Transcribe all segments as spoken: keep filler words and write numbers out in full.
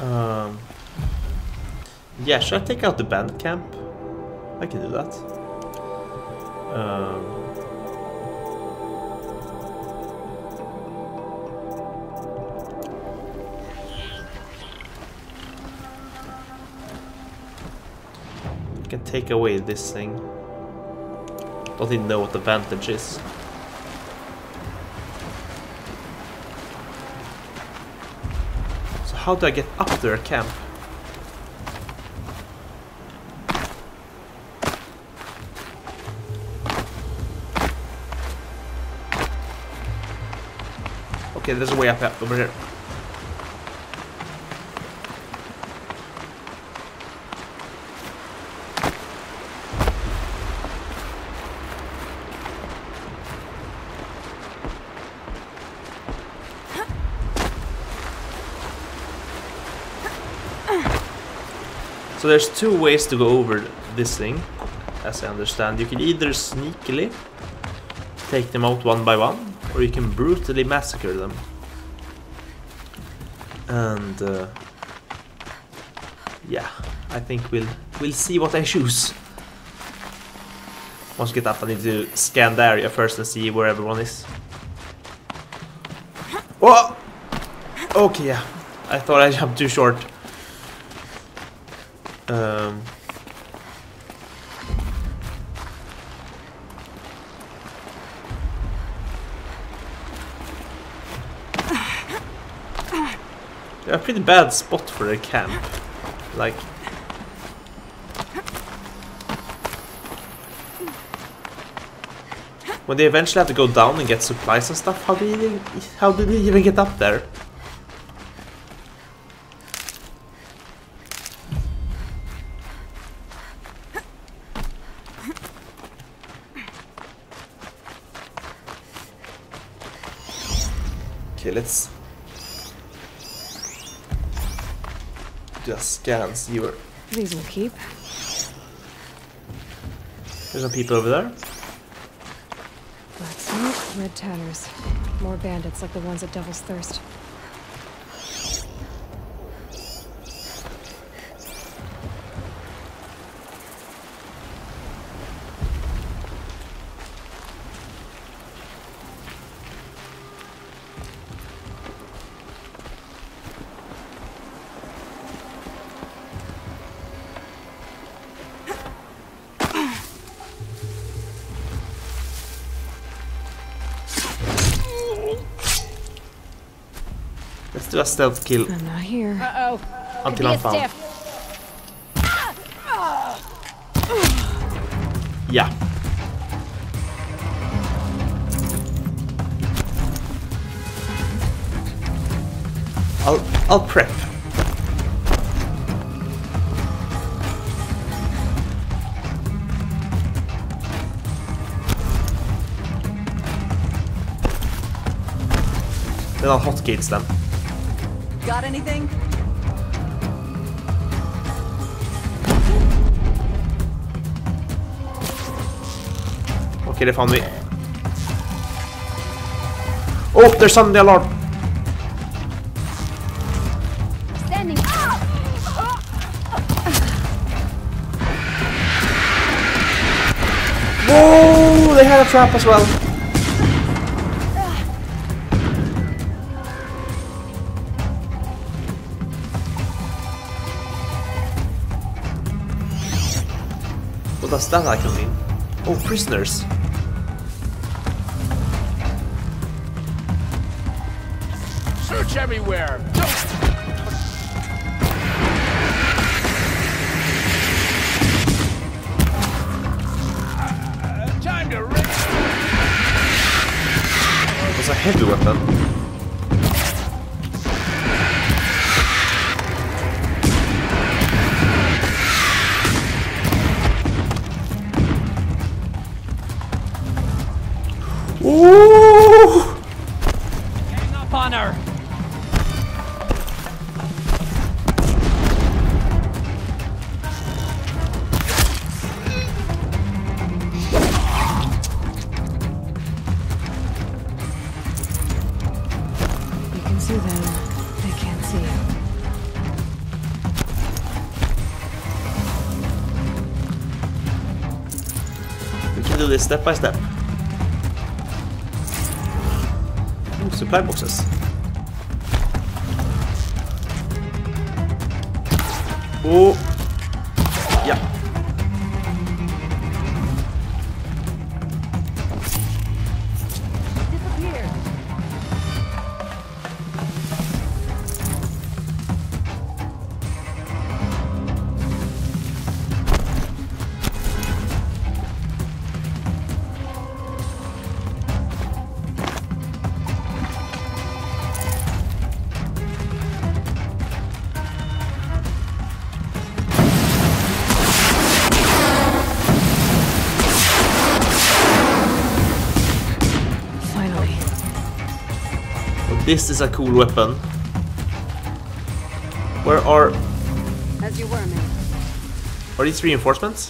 Um, yeah, should I take out the bandit camp? I can do that. Um, I can take away this thing. Don't even know what the advantage is. So how do I get up to their camp? Okay, there's a way up, up over here. So there's two ways to go over this thing, as I understand. You can either sneakily take them out one by one, or you can brutally massacre them. And uh, yeah, I think we'll we'll see what I choose. Once we get up, I need to scan the area first and see where everyone is. Oh! Okay, yeah. I thought I jumped too short. Um, a pretty bad spot for a camp. Like, when they eventually have to go down and get supplies and stuff, how did they, how did they even get up there? Okay, let's just scan, see where. These will keep. There's some people over there. Black smoke, red tatters. More bandits like the ones at Devil's Thirst. Let's do a stealth kill. I'm not here. Uh-oh. Until I'm found. Yeah. I'll I'll prep. Then I'll hotgates them. Got anything? Okay, they found me. Oh, there's something the alarm. Standing up. Whoa, they had a trap as well. What does that icon mean? Oh, prisoners. Search everywhere. Uh, time to rip. It was a heavy weapon. Ooh! Hang up on her. You can see them. They can't see you. this step by step. Ooh, supply boxes. Oh, yeah. Disappeared. Finally. This is a cool weapon. Where are... As you were, man. Are these reinforcements?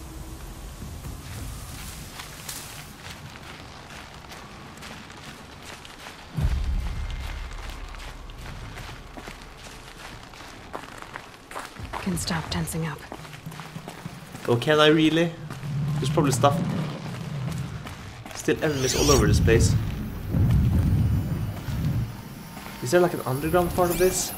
Can stop tensing up. Oh, can I really? There's probably stuff. Still enemies all over this place. Is there like an underground part of this?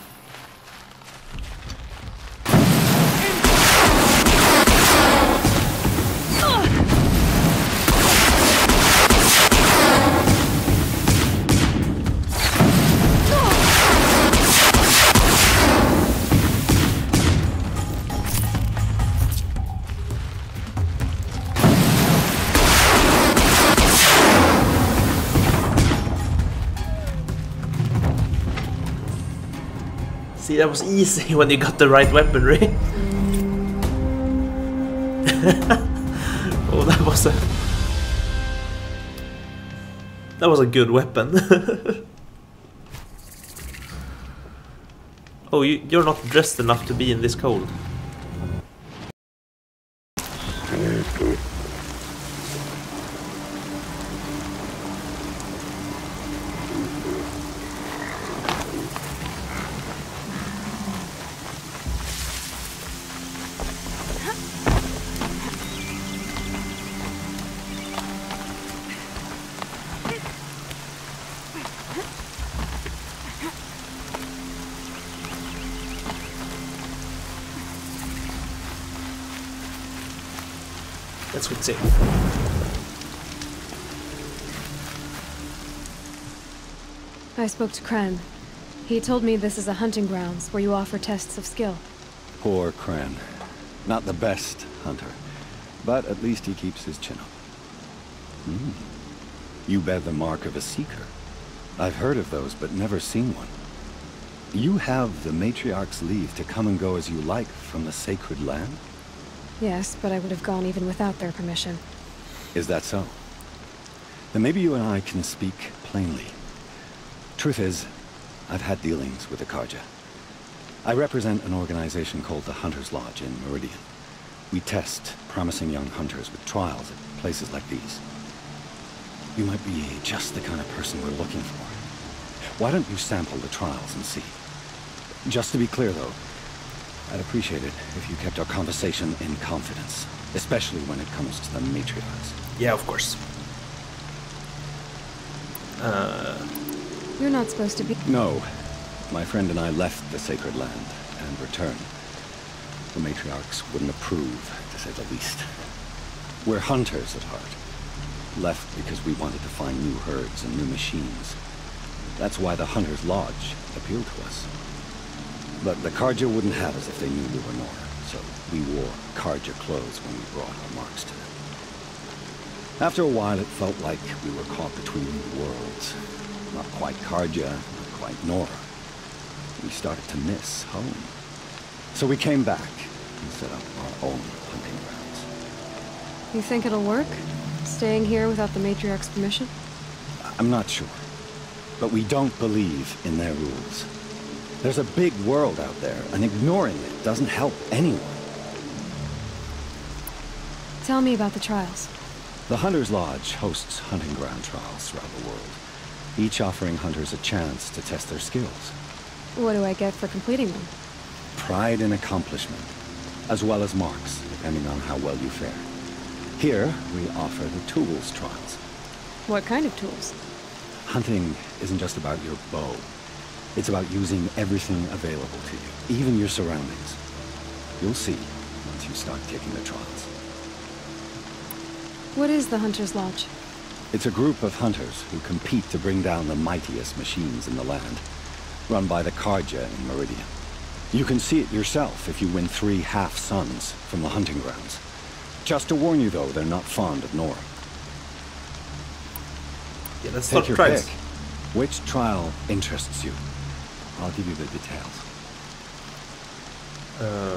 See, that was easy when you got the right weaponry. Oh, that was a... That was a good weapon. Oh, you, you're not dressed enough to be in this cold. Let's go see. I spoke to Kren. He told me this is a hunting grounds where you offer tests of skill. Poor Kren. Not the best hunter, but at least he keeps his chin up. Hmm. You bear the mark of a seeker. I've heard of those, but never seen one. You have the Matriarch's leave to come and go as you like from the sacred land? Yes, but I would have gone even without their permission. Is that so? Then maybe you and I can speak plainly. Truth is, I've had dealings with the Karja. I represent an organization called the Hunter's Lodge in Meridian. We test promising young hunters with trials at places like these. You might be just the kind of person we're looking for. Why don't you sample the trials and see? Just to be clear, though, I'd appreciate it if you kept our conversation in confidence, especially when it comes to the matriarchs. Yeah, of course. Uh... You're not supposed to be... No. My friend and I left the sacred land and returned. The matriarchs wouldn't approve, to say the least. We're hunters at heart. Left because we wanted to find new herds and new machines. That's why the Hunter's Lodge appealed to us. But the Karja wouldn't have us if they knew we were Nora, so we wore Karja clothes when we brought our marks to them. After a while, it felt like we were caught between worlds. Not quite Karja, not quite Nora. We started to miss home. So we came back and set up our own hunting grounds. You think it'll work? Staying here without the Matriarch's permission? I'm not sure. But we don't believe in their rules. There's a big world out there, and ignoring it doesn't help anyone. Tell me about the trials. The Hunter's Lodge hosts hunting ground trials throughout the world, each offering hunters a chance to test their skills. What do I get for completing them? Pride in accomplishment, as well as marks, depending on how well you fare. Here, we offer the tools trials. What kind of tools? Hunting isn't just about your bow. It's about using everything available to you, even your surroundings. You'll see once you start taking the trials. What is the Hunter's Lodge? It's a group of hunters who compete to bring down the mightiest machines in the land, run by the Karja in Meridian. You can see it yourself if you win three half-suns from the hunting grounds. Just to warn you, though, they're not fond of Nora. Yeah, let's Take start your trials. pick. Which trial interests you? I'll give you the details. Uh.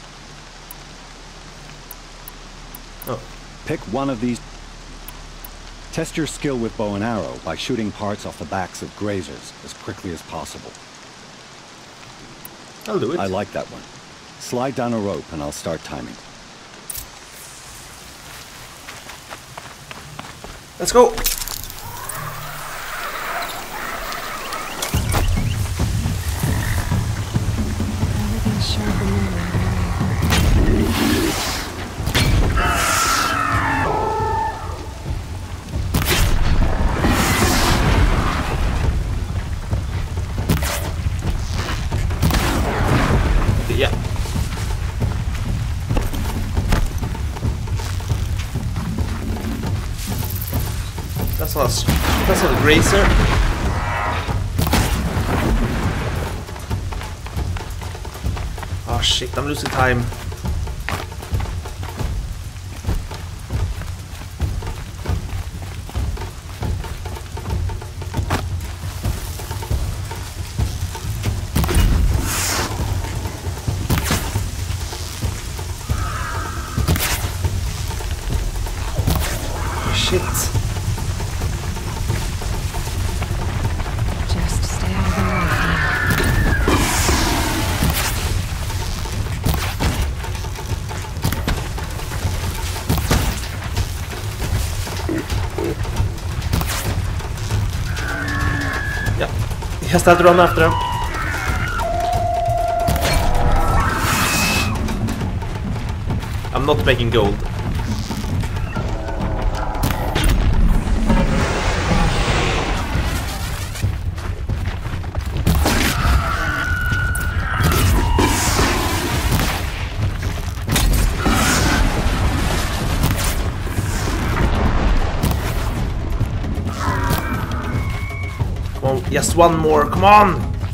Oh. Pick one of these. Test your skill with bow and arrow by shooting parts off the backs of grazers as quickly as possible. I'll do it. I like that one. Slide down a rope and I'll start timing. Let's go. Everything's sharp and moving. Yeah. That's not a, that's not a grazer. Oh shit, I'm losing time. Shit. Just stay out of the way. Yeah. He has to have to run after him. I'm not making gold. Oh, just one more, come on!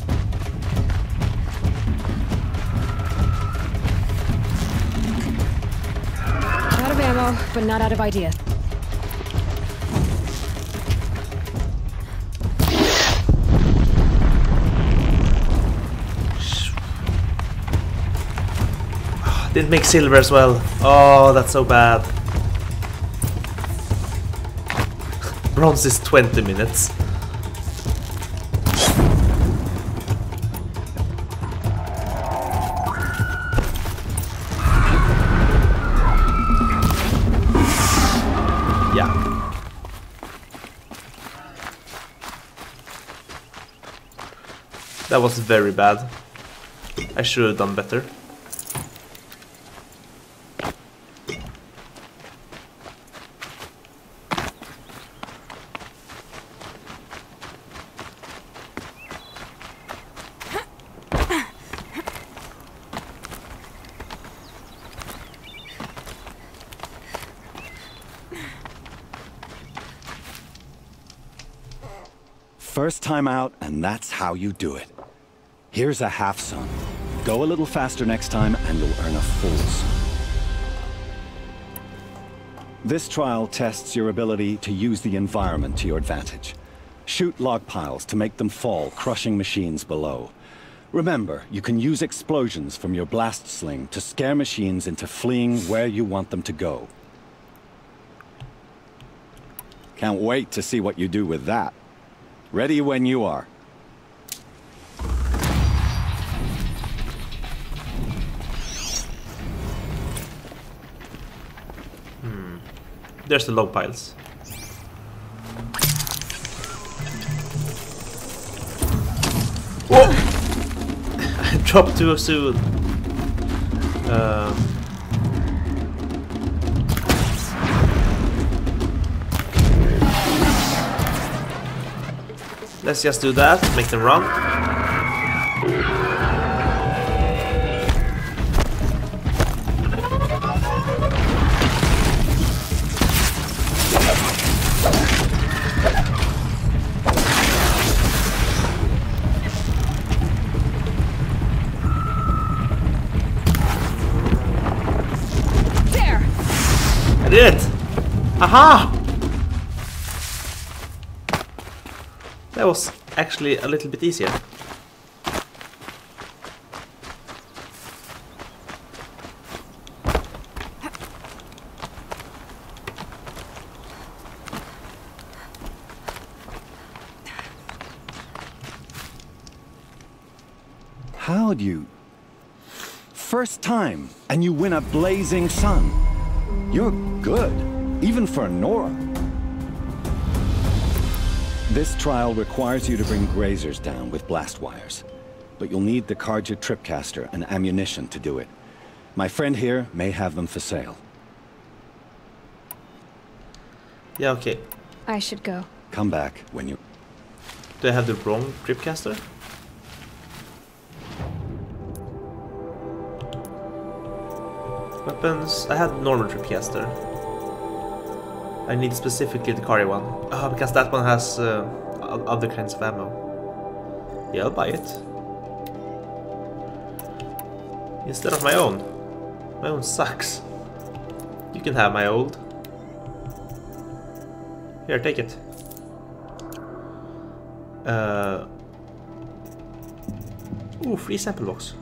Out of ammo, but not out of ideas. Didn't make silver as well. Oh, that's so bad. Bronze is twenty minutes. That was very bad. I should have done better. First time out, and that's how you do it. Here's a half sun. Go a little faster next time, and you'll earn a full sun. This trial tests your ability to use the environment to your advantage. Shoot log piles to make them fall, crushing machines below. Remember, you can use explosions from your blast sling to scare machines into fleeing where you want them to go. Can't wait to see what you do with that. Ready when you are. Hmm. There's the log piles. Whoa! I dropped too soon. Um. Let's just do that, make them run. There! I did it! Aha! That was actually a little bit easier. How'd you... First time, and you win a blazing sun. You're good, even for Nora. This trial requires you to bring grazers down with blast wires. But you'll need the Karja tripcaster and ammunition to do it. My friend here may have them for sale. Yeah, okay. I should go. Come back when you... Do I have the wrong tripcaster? Weapons. I had normal tripcaster. I need specifically the Kari one. Ah, because that one has uh, other kinds of ammo. Yeah, I'll buy it. Instead of my own. My own sucks. You can have my old. Here, take it. Uh. Ooh, free sample box.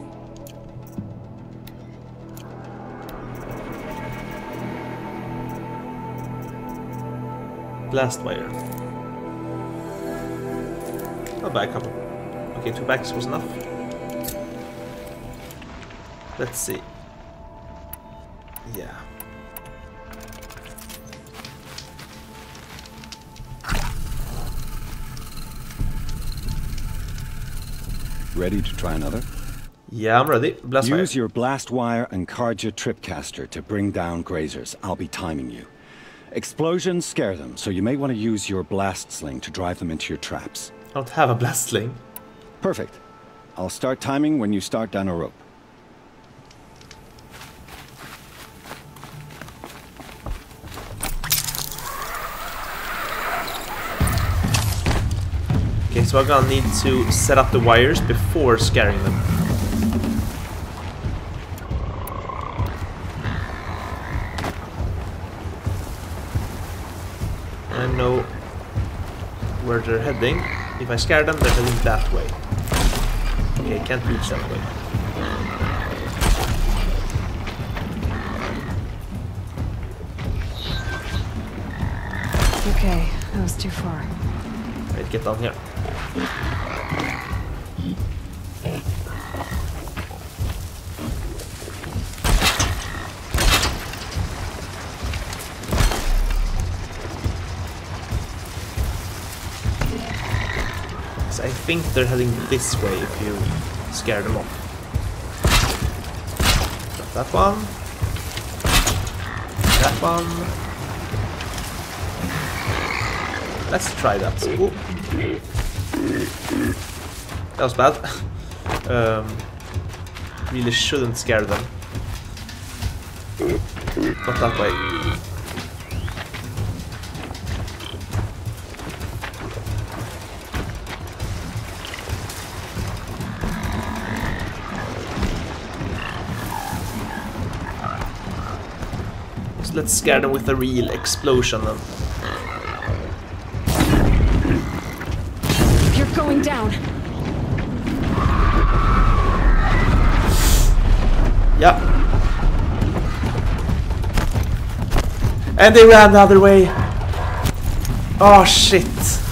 Blast wire. I'll buy a couple. Okay, two bags was enough. Let's see. Yeah. Ready to try another? Yeah, I'm ready. Blast wire. Use your blast wire and Karja tripcaster to bring down grazers. I'll be timing you. Explosions scare them, so you may want to use your blast sling to drive them into your traps. I don't have a blast sling. Perfect. I'll start timing when you start down a rope. Okay, so I'm gonna need to set up the wires before scaring them. I know where they're heading. If I scare them, they're heading that way. Okay, can't reach that way. Okay, that was too far. Right, get down here. I think they're heading this way if you scare them off. Got that one. That one. Let's try that. Ooh. That was bad. um, really shouldn't scare them. Not that way. Let's scare them with a real explosion then. You're going down. Yeah. And they ran the other way. Oh shit.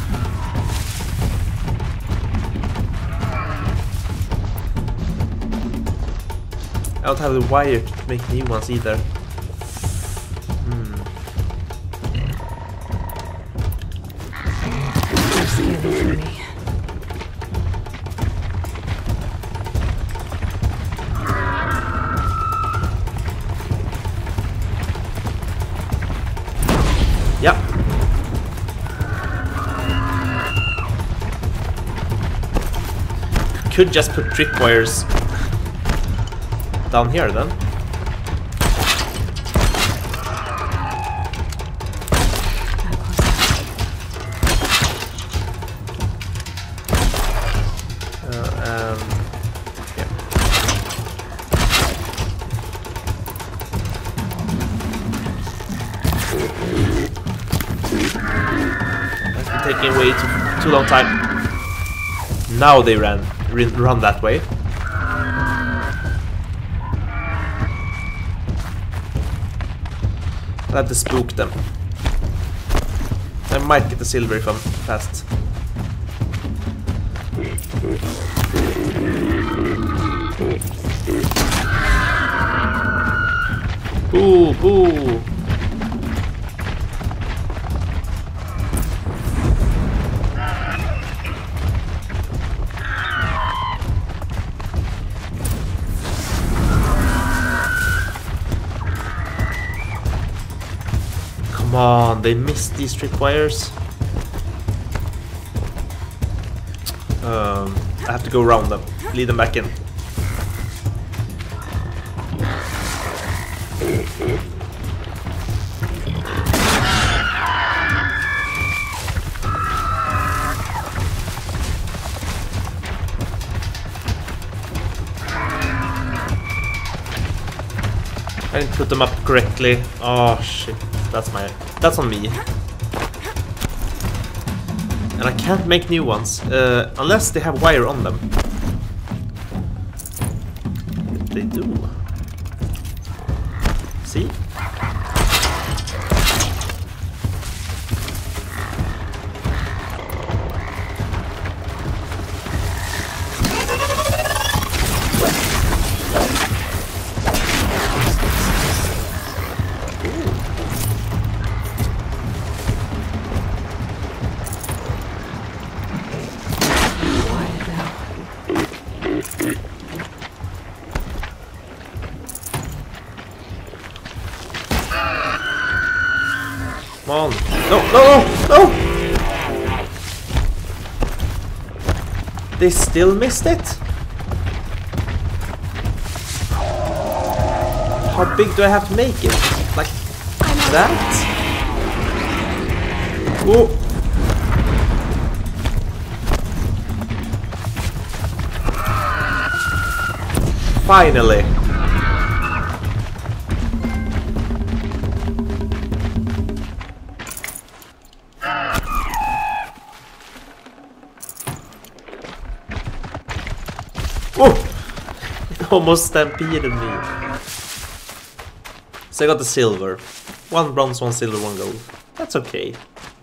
I don't have the wire to make new ones either. could just put tripwires down here then. Taking way too, too long time. Now they ran run that way. I have to spook them. I might get the silver if I'm fast. Boo, boo. Come on, they missed these tripwires. Um, I have to go around them, lead them back in. I didn't put them up correctly. Oh shit, that's my that's on me. And I can't make new ones uh, unless they have wire on them. They do. See? Come on. No, no, no, no! They still missed it? How big do I have to make it? Like that? Oh! Finally! Oh! It almost stampeded me. So I got the silver. One bronze, one silver, one gold. That's okay.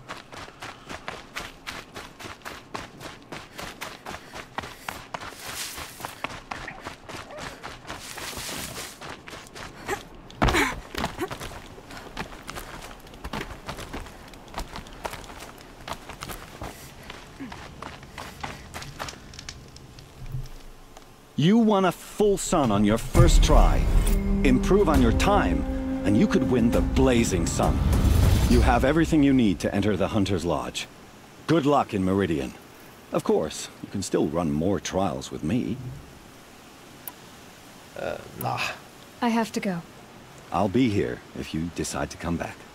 You won a full sun on your first try. Improve on your time, and you could win the Blazing Sun. You have everything you need to enter the Hunter's Lodge. Good luck in Meridian. Of course, you can still run more trials with me. Uh, nah. I have to go. I'll be here if you decide to come back.